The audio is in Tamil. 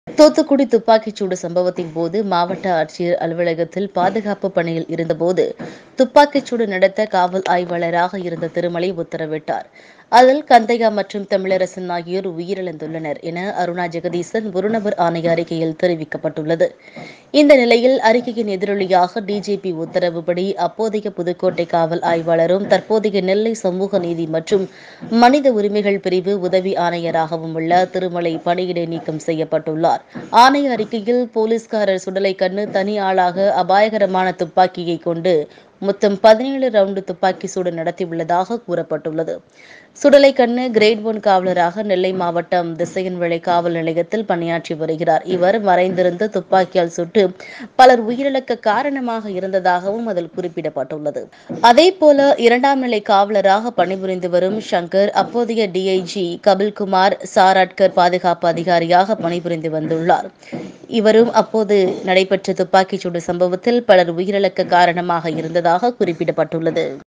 தூத்துக்குடி துப்பாக்கிச்சூடு சம்பவத்தின் போது மாவட்ட ஆட்சியர் அலுவலகத்தில் பாதுகாப்பு பணியில் இருந்தபோது துப்பாக்கிச்சூடு நடத்த காவல் ஆய்வாளராக இருந்த திருமலை உத்தரவிட்டார். அதில் கந்தையா மற்றும் தமிழரசன் ஆகியோர் உயிரிழந்துள்ளனர் என அருணா ஜெகதீசன் ஒருநபர் ஆணைய அறிக்கையில் தெரிவிக்கப்பட்டுள்ளது. இந்த நிலையில் அறிக்கையின் எதிரொலியாக டிஜிபி உத்தரவுப்படி அப்போதைய புதுக்கோட்டை காவல் ஆய்வாளரும் தற்போதைய நெல்லை சமூக நீதி மற்றும் மனித உரிமைகள் பிரிவு உதவி ஆணையராகவும் உள்ள திருமலை பணியிடை நீக்கம் செய்யப்பட்டுள்ளார். ஆணைய அறிக்கையில் போலீஸ்காரர் சுடலைக்கண்ணு தனி ஆளாக அபாயகரமான துப்பாக்கியை கொண்டு மொத்தம் 17 ரவுண்டு துப்பாக்கி சூடு நடத்தியுள்ளதாக கூறப்பட்டுள்ளது. சுடலைக்கண்ணு கிரேட் 1 காவலராக நெல்லை மாவட்டம் திசையன்விளை காவல் நிலையத்தில் பணியாற்றி வருகிறார். இவர் மறைந்திருந்த துப்பாக்கியால் சுட்டு பலர் உயிரிழக்க காரணமாக இருந்ததாகவும் அதில் குறிப்பிடப்பட்டுள்ளது. அதேபோல 2ஆம் நிலை காவலராக பணிபுரிந்து வரும் சங்கர் அப்போதைய டிஐஜி கபில்குமார் சாராட்கர் பாதுகாப்பு அதிகாரியாக பணிபுரிந்து வந்துள்ளார். இவரும் அப்போது நடைபெற்ற துப்பாக்கிச்சூடு சம்பவத்தில் பலர் உயிரிழக்க காரணமாக இருந்ததாக குறிப்பிடப்பட்டுள்ளது.